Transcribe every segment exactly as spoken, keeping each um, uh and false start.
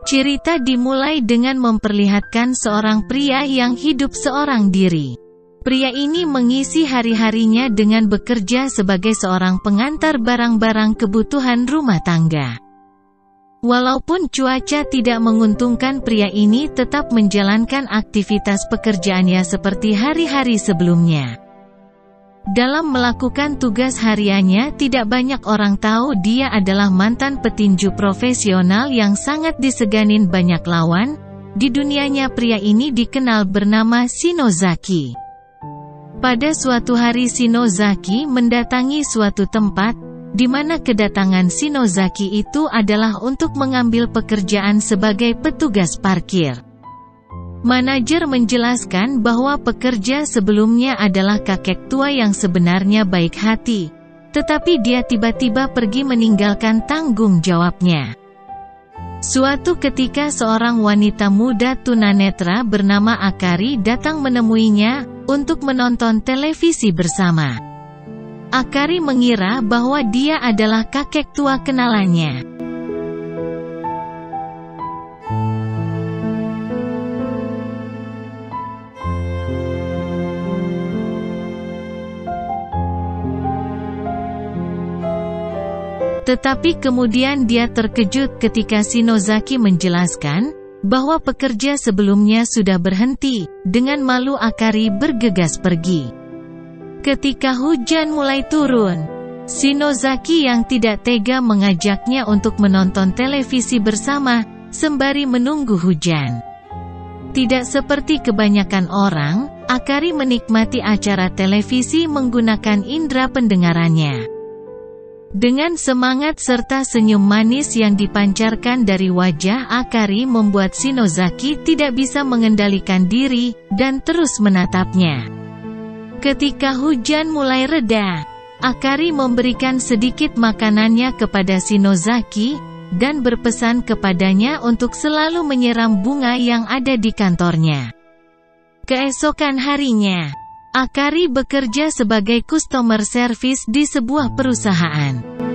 Cerita dimulai dengan memperlihatkan seorang pria yang hidup seorang diri. Pria ini mengisi hari-harinya dengan bekerja sebagai seorang pengantar barang-barang kebutuhan rumah tangga. Walaupun cuaca tidak menguntungkan, pria ini tetap menjalankan aktivitas pekerjaannya seperti hari-hari sebelumnya. Dalam melakukan tugas hariannya, tidak banyak orang tahu dia adalah mantan petinju profesional yang sangat diseganin banyak lawan. Di dunianya, pria ini dikenal bernama Shinozaki. Pada suatu hari, Shinozaki mendatangi suatu tempat, di mana kedatangan Shinozaki itu adalah untuk mengambil pekerjaan sebagai petugas parkir. Manajer menjelaskan bahwa pekerja sebelumnya adalah kakek tua yang sebenarnya baik hati, tetapi dia tiba-tiba pergi meninggalkan tanggung jawabnya. Suatu ketika seorang wanita muda tunanetra bernama Akari datang menemuinya untuk menonton televisi bersama. Akari mengira bahwa dia adalah kakek tua kenalannya. Tetapi kemudian dia terkejut ketika Shinozaki menjelaskan bahwa pekerja sebelumnya sudah berhenti. Dengan malu, Akari bergegas pergi. Ketika hujan mulai turun, Shinozaki yang tidak tega mengajaknya untuk menonton televisi bersama, sembari menunggu hujan. Tidak seperti kebanyakan orang, Akari menikmati acara televisi menggunakan indera pendengarannya. Dengan semangat serta senyum manis yang dipancarkan dari wajah Akari membuat Shinozaki tidak bisa mengendalikan diri, dan terus menatapnya. Ketika hujan mulai reda, Akari memberikan sedikit makanannya kepada Shinozaki, dan berpesan kepadanya untuk selalu menyiram bunga yang ada di kantornya. Keesokan harinya, Akari bekerja sebagai customer service di sebuah perusahaan.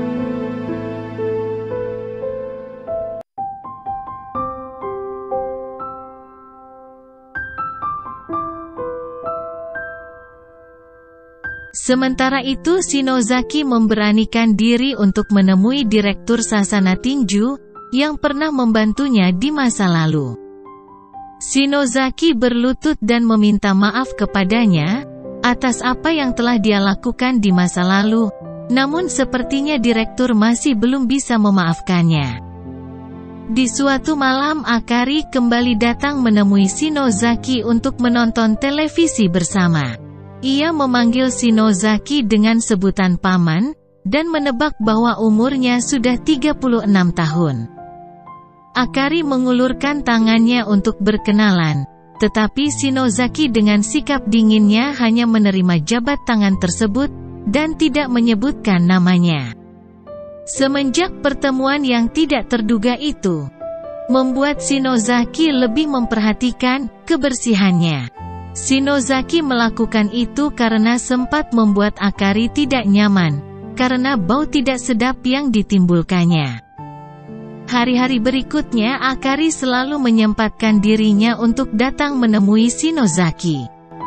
Sementara itu, Shinozaki memberanikan diri untuk menemui Direktur Sasana Tinju, yang pernah membantunya di masa lalu. Shinozaki berlutut dan meminta maaf kepadanya atas apa yang telah dia lakukan di masa lalu, namun sepertinya direktur masih belum bisa memaafkannya. Di suatu malam, Akari kembali datang menemui Shinozaki untuk menonton televisi bersama. Ia memanggil Shinozaki dengan sebutan paman, dan menebak bahwa umurnya sudah tiga puluh enam tahun. Akari mengulurkan tangannya untuk berkenalan, tetapi Shinozaki dengan sikap dinginnya hanya menerima jabat tangan tersebut, dan tidak menyebutkan namanya. Semenjak pertemuan yang tidak terduga itu, membuat Shinozaki lebih memperhatikan kebersihannya. Shinozaki melakukan itu karena sempat membuat Akari tidak nyaman, karena bau tidak sedap yang ditimbulkannya. Hari-hari berikutnya, Akari selalu menyempatkan dirinya untuk datang menemui Shinozaki.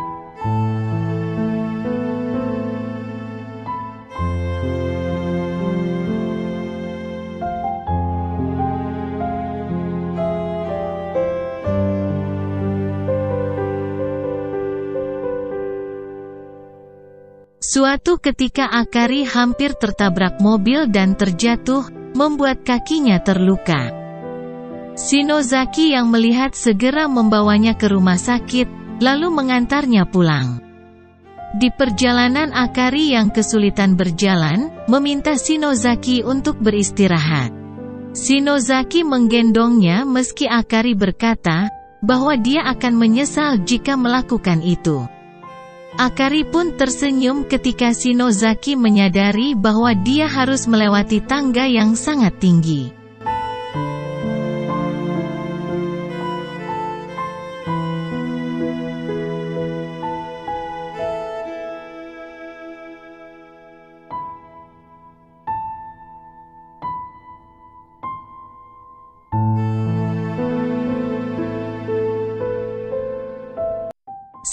Suatu ketika Akari hampir tertabrak mobil dan terjatuh, membuat kakinya terluka. Shinozaki yang melihat segera membawanya ke rumah sakit, lalu mengantarnya pulang. Di perjalanan, Akari yang kesulitan berjalan, meminta Shinozaki untuk beristirahat. Shinozaki menggendongnya meski Akari berkata bahwa dia akan menyesal jika melakukan itu. Akari pun tersenyum ketika Shinozaki menyadari bahwa dia harus melewati tangga yang sangat tinggi.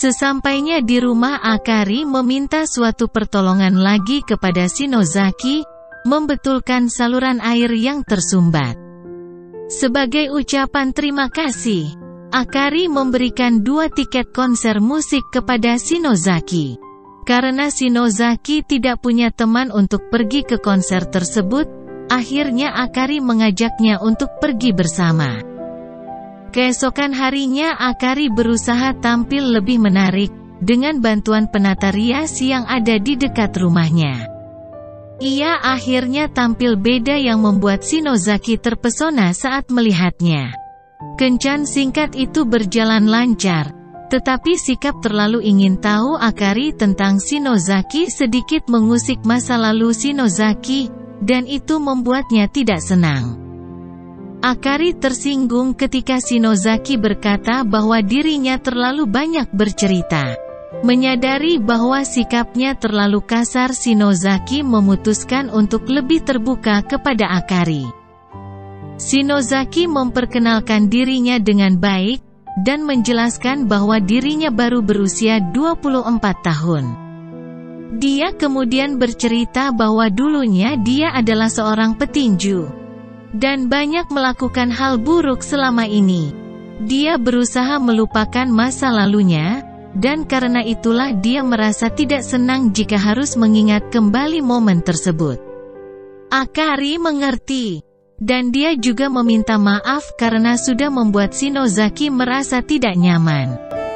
Sesampainya di rumah, Akari meminta suatu pertolongan lagi kepada Shinozaki, membetulkan saluran air yang tersumbat. Sebagai ucapan terima kasih, Akari memberikan dua tiket konser musik kepada Shinozaki. Karena Shinozaki tidak punya teman untuk pergi ke konser tersebut, akhirnya Akari mengajaknya untuk pergi bersama. Keesokan harinya Akari berusaha tampil lebih menarik, dengan bantuan penata rias yang ada di dekat rumahnya. Ia akhirnya tampil beda yang membuat Shinozaki terpesona saat melihatnya. Kencan singkat itu berjalan lancar, tetapi sikap terlalu ingin tahu Akari tentang Shinozaki sedikit mengusik masa lalu Shinozaki, dan itu membuatnya tidak senang. Akari tersinggung ketika Shinozaki berkata bahwa dirinya terlalu banyak bercerita. Menyadari bahwa sikapnya terlalu kasar, Shinozaki memutuskan untuk lebih terbuka kepada Akari. Shinozaki memperkenalkan dirinya dengan baik, dan menjelaskan bahwa dirinya baru berusia dua puluh empat tahun. Dia kemudian bercerita bahwa dulunya dia adalah seorang petinju dan banyak melakukan hal buruk selama ini. Dia berusaha melupakan masa lalunya, dan karena itulah dia merasa tidak senang jika harus mengingat kembali momen tersebut. Akari mengerti, dan dia juga meminta maaf karena sudah membuat Shinozaki merasa tidak nyaman.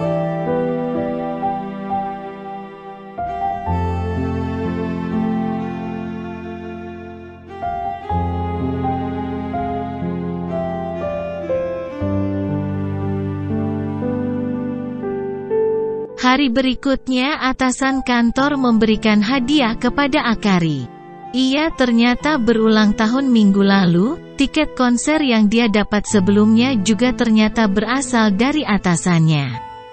Hari berikutnya atasan kantor memberikan hadiah kepada Akari. Ia ternyata berulang tahun minggu lalu, tiket konser yang dia dapat sebelumnya juga ternyata berasal dari atasannya.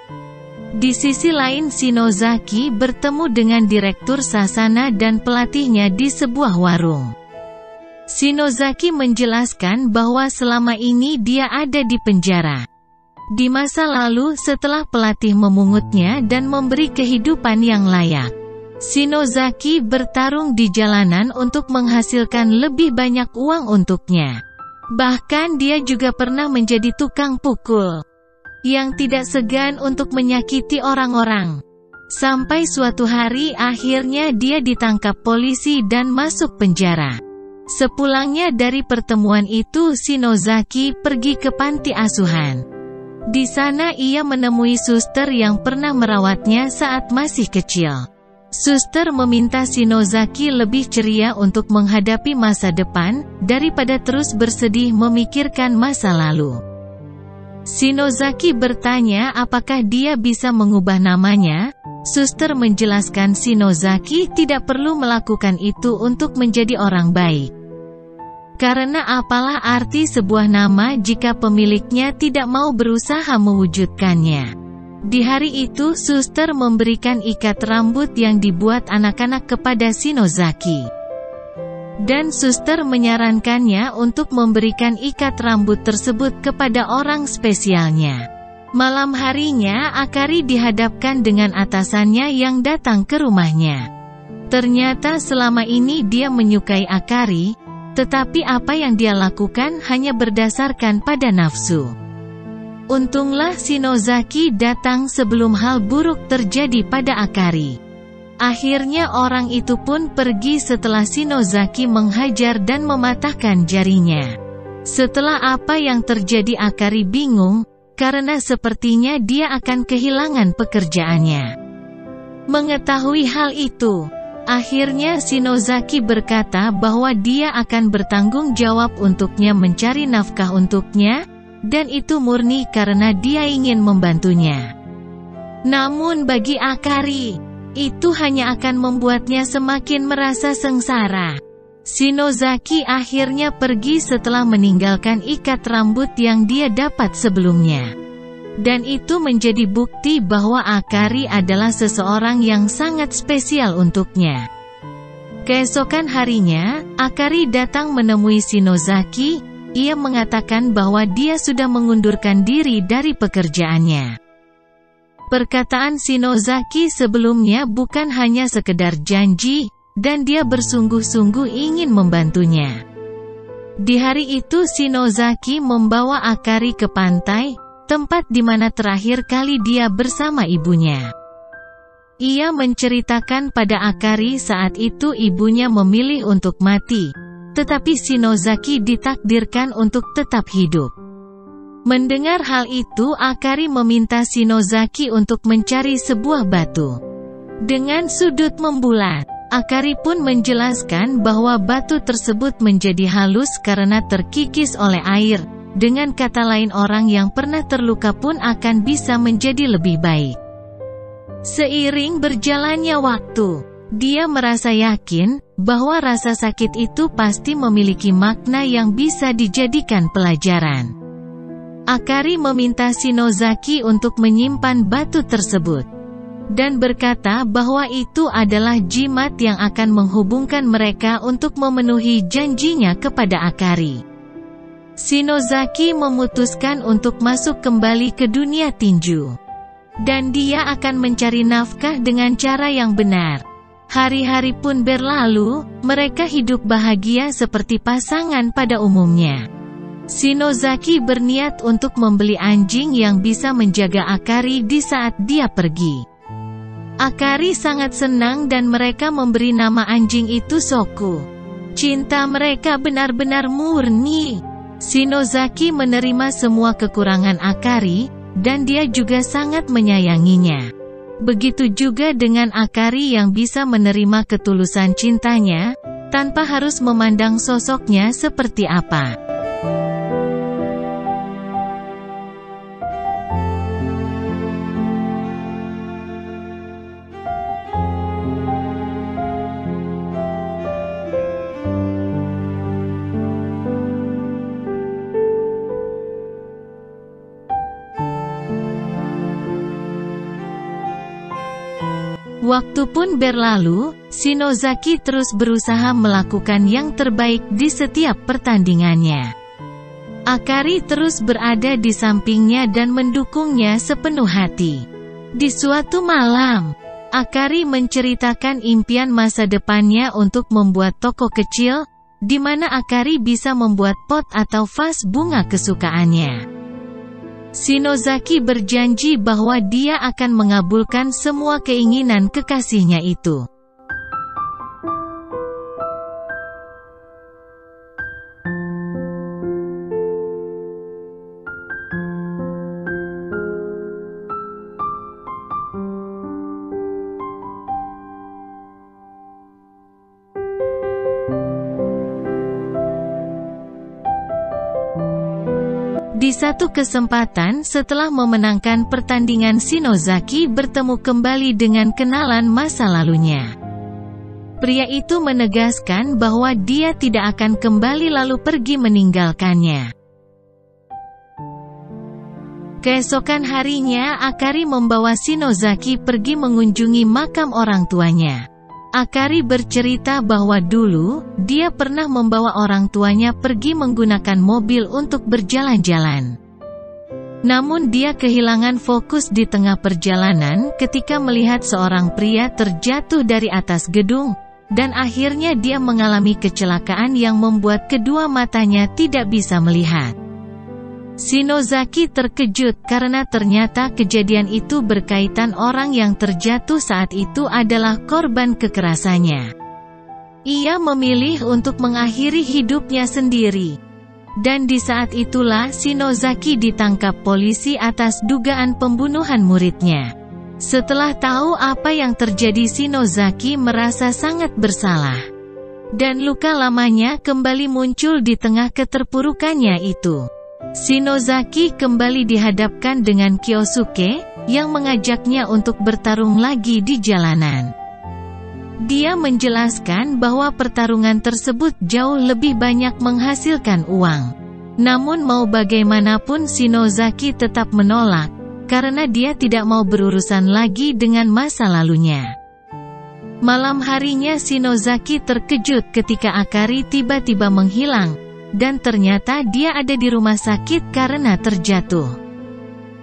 Di sisi lain, Shinozaki bertemu dengan direktur Sasana dan pelatihnya di sebuah warung. Shinozaki menjelaskan bahwa selama ini dia ada di penjara. Di masa lalu, setelah pelatih memungutnya dan memberi kehidupan yang layak, Shinozaki bertarung di jalanan untuk menghasilkan lebih banyak uang untuknya. Bahkan dia juga pernah menjadi tukang pukul, yang tidak segan untuk menyakiti orang-orang. Sampai suatu hari akhirnya dia ditangkap polisi dan masuk penjara. Sepulangnya dari pertemuan itu, Shinozaki pergi ke panti asuhan. Di sana ia menemui suster yang pernah merawatnya saat masih kecil. Suster meminta Shinozaki lebih ceria untuk menghadapi masa depan, daripada terus bersedih memikirkan masa lalu. Shinozaki bertanya apakah dia bisa mengubah namanya. Suster menjelaskan Shinozaki tidak perlu melakukan itu untuk menjadi orang baik. Karena apalah arti sebuah nama jika pemiliknya tidak mau berusaha mewujudkannya. Di hari itu, suster memberikan ikat rambut yang dibuat anak-anak kepada Shinozaki. Dan suster menyarankannya untuk memberikan ikat rambut tersebut kepada orang spesialnya. Malam harinya, Akari dihadapkan dengan atasannya yang datang ke rumahnya. Ternyata selama ini dia menyukai Akari, tetapi apa yang dia lakukan hanya berdasarkan pada nafsu. Untunglah Shinozaki datang sebelum hal buruk terjadi pada Akari. Akhirnya orang itu pun pergi setelah Shinozaki menghajar dan mematahkan jarinya. Setelah apa yang terjadi, Akari bingung, karena sepertinya dia akan kehilangan pekerjaannya. Mengetahui hal itu, akhirnya Shinozaki berkata bahwa dia akan bertanggung jawab untuknya mencari nafkah untuknya, dan itu murni karena dia ingin membantunya. Namun bagi Akari, itu hanya akan membuatnya semakin merasa sengsara. Shinozaki akhirnya pergi setelah meninggalkan ikat rambut yang dia dapat sebelumnya. Dan itu menjadi bukti bahwa Akari adalah seseorang yang sangat spesial untuknya. Keesokan harinya, Akari datang menemui Shinozaki. Ia mengatakan bahwa dia sudah mengundurkan diri dari pekerjaannya. Perkataan Shinozaki sebelumnya bukan hanya sekedar janji, dan dia bersungguh-sungguh ingin membantunya. Di hari itu Shinozaki membawa Akari ke pantai, tempat di mana terakhir kali dia bersama ibunya. Ia menceritakan pada Akari saat itu ibunya memilih untuk mati, tetapi Shinozaki ditakdirkan untuk tetap hidup. Mendengar hal itu, Akari meminta Shinozaki untuk mencari sebuah batu dengan sudut membulat. Akari pun menjelaskan bahwa batu tersebut menjadi halus karena terkikis oleh air. Dengan kata lain, orang yang pernah terluka pun akan bisa menjadi lebih baik. Seiring berjalannya waktu, dia merasa yakin bahwa rasa sakit itu pasti memiliki makna yang bisa dijadikan pelajaran. Akari meminta Shinozaki untuk menyimpan batu tersebut, dan berkata bahwa itu adalah jimat yang akan menghubungkan mereka untuk memenuhi janjinya kepada Akari. Shinozaki memutuskan untuk masuk kembali ke dunia tinju, dan dia akan mencari nafkah dengan cara yang benar. Hari-hari pun berlalu, mereka hidup bahagia seperti pasangan pada umumnya. Shinozaki berniat untuk membeli anjing yang bisa menjaga Akari di saat dia pergi. Akari sangat senang dan mereka memberi nama anjing itu Soku. Cinta mereka benar-benar murni. Shinozaki menerima semua kekurangan Akari, dan dia juga sangat menyayanginya. Begitu juga dengan Akari yang bisa menerima ketulusan cintanya, tanpa harus memandang sosoknya seperti apa. Waktu pun berlalu, Shinozaki terus berusaha melakukan yang terbaik di setiap pertandingannya. Akari terus berada di sampingnya dan mendukungnya sepenuh hati. Di suatu malam, Akari menceritakan impian masa depannya untuk membuat toko kecil, di mana Akari bisa membuat pot atau vas bunga kesukaannya. Shinozaki berjanji bahwa dia akan mengabulkan semua keinginan kekasihnya itu. Di satu kesempatan setelah memenangkan pertandingan, Shinozaki bertemu kembali dengan kenalan masa lalunya. Pria itu menegaskan bahwa dia tidak akan kembali lalu pergi meninggalkannya. Keesokan harinya, Akari membawa Shinozaki pergi mengunjungi makam orang tuanya. Akari bercerita bahwa dulu, dia pernah membawa orang tuanya pergi menggunakan mobil untuk berjalan-jalan. Namun dia kehilangan fokus di tengah perjalanan ketika melihat seorang pria terjatuh dari atas gedung, dan akhirnya dia mengalami kecelakaan yang membuat kedua matanya tidak bisa melihat. Shinozaki terkejut karena ternyata kejadian itu berkaitan orang yang terjatuh saat itu adalah korban kekerasannya. Ia memilih untuk mengakhiri hidupnya sendiri. Dan di saat itulah Shinozaki ditangkap polisi atas dugaan pembunuhan muridnya. Setelah tahu apa yang terjadi, Shinozaki merasa sangat bersalah. Dan luka lamanya kembali muncul di tengah keterpurukannya itu. Shinozaki kembali dihadapkan dengan Kyosuke, yang mengajaknya untuk bertarung lagi di jalanan. Dia menjelaskan bahwa pertarungan tersebut jauh lebih banyak menghasilkan uang. Namun mau bagaimanapun Shinozaki tetap menolak, karena dia tidak mau berurusan lagi dengan masa lalunya. Malam harinya Shinozaki terkejut ketika Akari tiba-tiba menghilang, dan ternyata dia ada di rumah sakit karena terjatuh.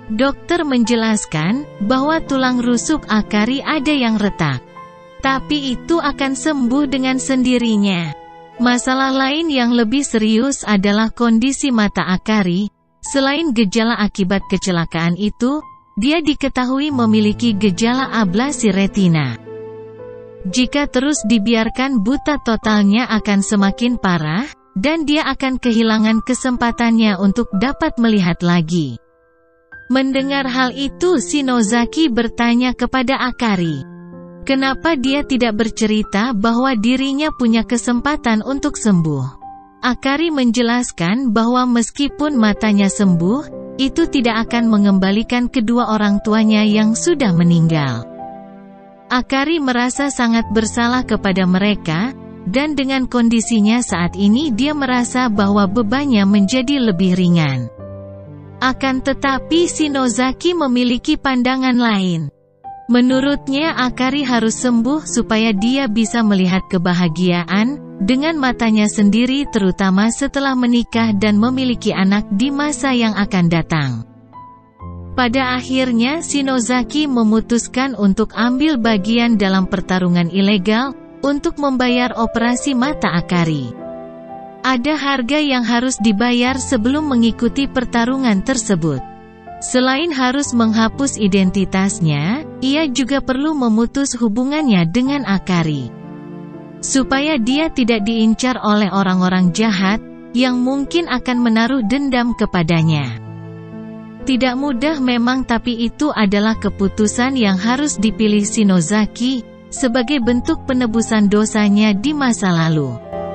Dokter menjelaskan bahwa tulang rusuk Akari ada yang retak. Tapi itu akan sembuh dengan sendirinya. Masalah lain yang lebih serius adalah kondisi mata Akari. Selain gejala akibat kecelakaan itu, dia diketahui memiliki gejala ablasi retina. Jika terus dibiarkan, buta totalnya akan semakin parah, dan dia akan kehilangan kesempatannya untuk dapat melihat lagi. Mendengar hal itu, Shinozaki bertanya kepada Akari, kenapa dia tidak bercerita bahwa dirinya punya kesempatan untuk sembuh. Akari menjelaskan bahwa meskipun matanya sembuh, itu tidak akan mengembalikan kedua orang tuanya yang sudah meninggal. Akari merasa sangat bersalah kepada mereka, dan dengan kondisinya saat ini dia merasa bahwa bebannya menjadi lebih ringan. Akan tetapi Shinozaki memiliki pandangan lain. Menurutnya Akari harus sembuh supaya dia bisa melihat kebahagiaan dengan matanya sendiri, terutama setelah menikah dan memiliki anak di masa yang akan datang. Pada akhirnya Shinozaki memutuskan untuk ambil bagian dalam pertarungan ilegal untuk membayar operasi mata Akari. Ada harga yang harus dibayar sebelum mengikuti pertarungan tersebut. Selain harus menghapus identitasnya, ia juga perlu memutus hubungannya dengan Akari. Supaya dia tidak diincar oleh orang-orang jahat, yang mungkin akan menaruh dendam kepadanya. Tidak mudah memang, tapi itu adalah keputusan yang harus dipilih Shinozaki, sebagai bentuk penebusan dosanya di masa lalu.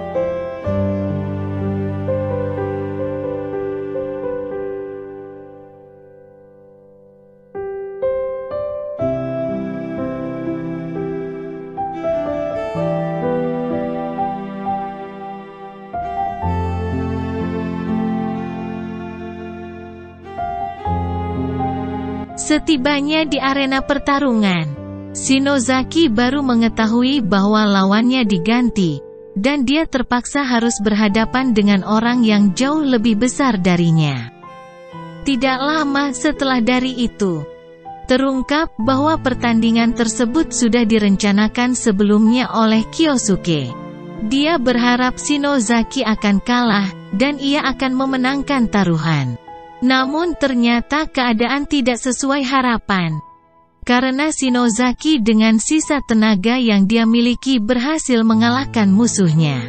Setibanya di arena pertarungan, Shinozaki baru mengetahui bahwa lawannya diganti, dan dia terpaksa harus berhadapan dengan orang yang jauh lebih besar darinya. Tidak lama setelah dari itu, terungkap bahwa pertandingan tersebut sudah direncanakan sebelumnya oleh Kyosuke. Dia berharap Shinozaki akan kalah, dan ia akan memenangkan taruhan. Namun ternyata keadaan tidak sesuai harapan. Karena Shinozaki dengan sisa tenaga yang dia miliki berhasil mengalahkan musuhnya.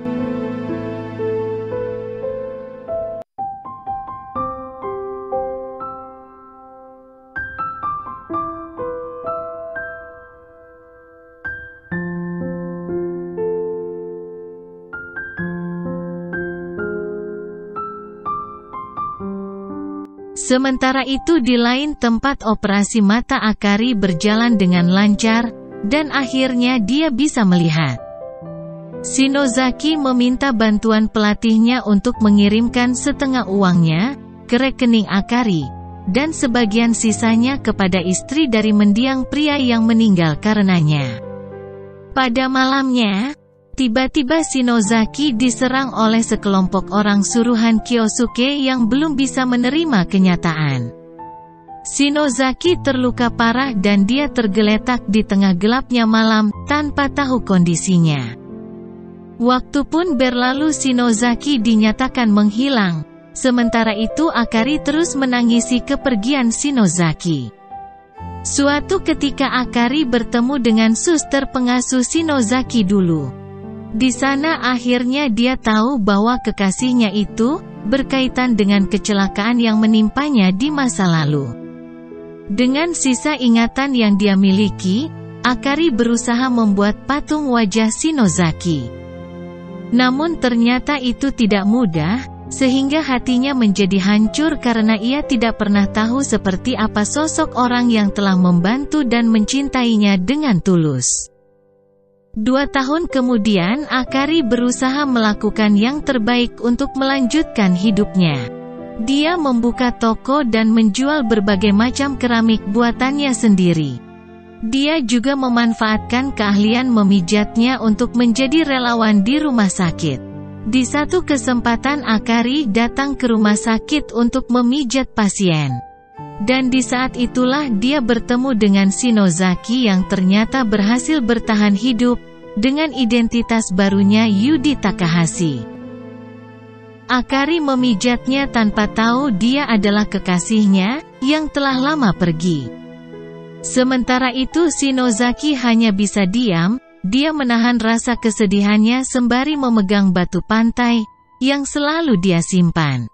Sementara itu di lain tempat operasi mata Akari berjalan dengan lancar, dan akhirnya dia bisa melihat. Shinozaki meminta bantuan pelatihnya untuk mengirimkan setengah uangnya ke rekening Akari, dan sebagian sisanya kepada istri dari mendiang pria yang meninggal karenanya. Pada malamnya, tiba-tiba Shinozaki diserang oleh sekelompok orang suruhan Kyosuke yang belum bisa menerima kenyataan. Shinozaki terluka parah dan dia tergeletak di tengah gelapnya malam, tanpa tahu kondisinya. Waktu pun berlalu, Shinozaki dinyatakan menghilang. Sementara itu Akari terus menangisi kepergian Shinozaki. Suatu ketika Akari bertemu dengan suster pengasuh Shinozaki dulu. Di sana akhirnya dia tahu bahwa kekasihnya itu berkaitan dengan kecelakaan yang menimpanya di masa lalu. Dengan sisa ingatan yang dia miliki, Akari berusaha membuat patung wajah Shinozaki. Namun ternyata itu tidak mudah, sehingga hatinya menjadi hancur karena ia tidak pernah tahu seperti apa sosok orang yang telah membantu dan mencintainya dengan tulus. Dua tahun kemudian Akari berusaha melakukan yang terbaik untuk melanjutkan hidupnya. Dia membuka toko dan menjual berbagai macam keramik buatannya sendiri. Dia juga memanfaatkan keahlian memijatnya untuk menjadi relawan di rumah sakit. Di satu kesempatan Akari datang ke rumah sakit untuk memijat pasien. Dan di saat itulah dia bertemu dengan Shinozaki yang ternyata berhasil bertahan hidup dengan identitas barunya Yuji Takahashi. Akari memijatnya tanpa tahu dia adalah kekasihnya yang telah lama pergi. Sementara itu Shinozaki hanya bisa diam, dia menahan rasa kesedihannya sembari memegang batu pantai yang selalu dia simpan.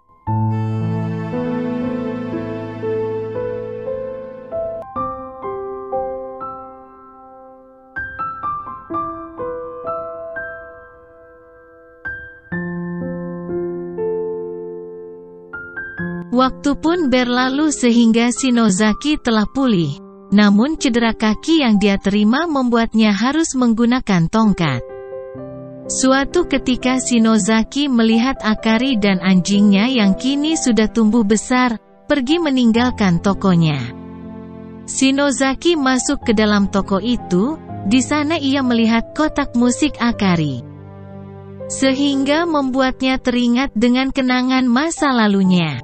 Waktu pun berlalu sehingga Shinozaki telah pulih. Namun cedera kaki yang dia terima membuatnya harus menggunakan tongkat. Suatu ketika Shinozaki melihat Akari dan anjingnya yang kini sudah tumbuh besar, pergi meninggalkan tokonya. Shinozaki masuk ke dalam toko itu, di sana ia melihat kotak musik Akari. Sehingga membuatnya teringat dengan kenangan masa lalunya.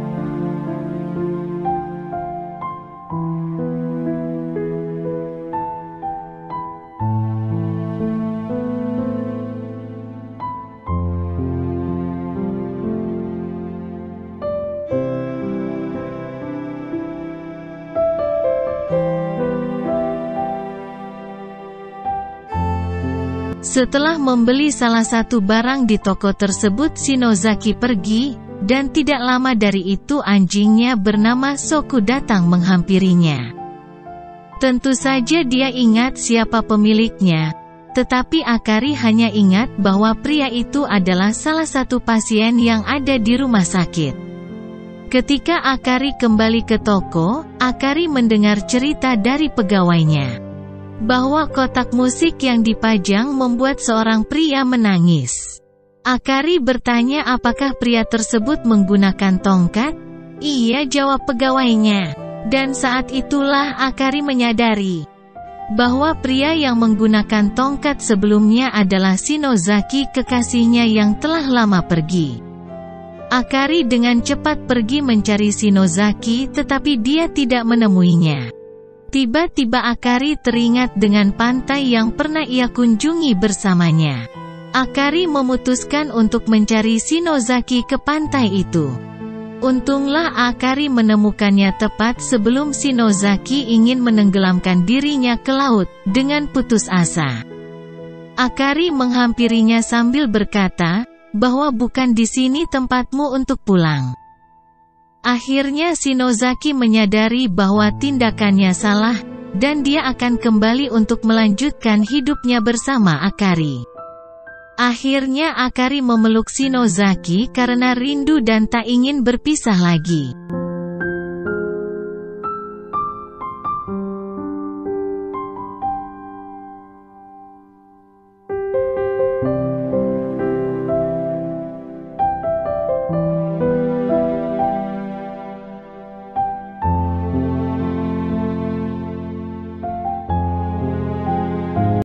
Setelah membeli salah satu barang di toko tersebut, Shinozaki pergi, dan tidak lama dari itu anjingnya bernama Soku datang menghampirinya. Tentu saja dia ingat siapa pemiliknya, tetapi Akari hanya ingat bahwa pria itu adalah salah satu pasien yang ada di rumah sakit. Ketika Akari kembali ke toko, Akari mendengar cerita dari pegawainya bahwa kotak musik yang dipajang membuat seorang pria menangis. Akari bertanya apakah pria tersebut menggunakan tongkat? Iya, jawab pegawainya. Dan saat itulah Akari menyadari bahwa pria yang menggunakan tongkat sebelumnya adalah Shinozaki, kekasihnya yang telah lama pergi. Akari dengan cepat pergi mencari Shinozaki, tetapi dia tidak menemuinya. Tiba-tiba Akari teringat dengan pantai yang pernah ia kunjungi bersamanya. Akari memutuskan untuk mencari Shinozaki ke pantai itu. Untunglah Akari menemukannya tepat sebelum Shinozaki ingin menenggelamkan dirinya ke laut, dengan putus asa. Akari menghampirinya sambil berkata, bahwa bukan di sini tempatmu untuk pulang. Akhirnya Shinozaki menyadari bahwa tindakannya salah, dan dia akan kembali untuk melanjutkan hidupnya bersama Akari. Akhirnya Akari memeluk Shinozaki karena rindu dan tak ingin berpisah lagi.